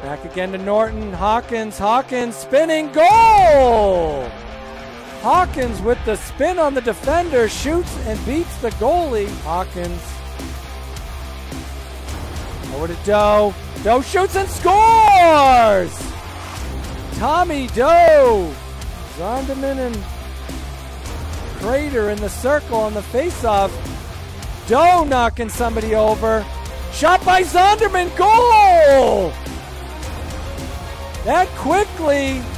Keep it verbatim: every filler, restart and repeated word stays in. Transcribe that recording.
Back again to Norton. Hawkins. Hawkins spinning. Goal! Hawkins with the spin on the defender. Shoots and beats the goalie. Hawkins. Over to Doe. Doe shoots and scores! Tommy Doe. Zonderman and Crater in the circle on the faceoff. Doe knocking somebody over. Shot by Zonderman. Goal! That quickly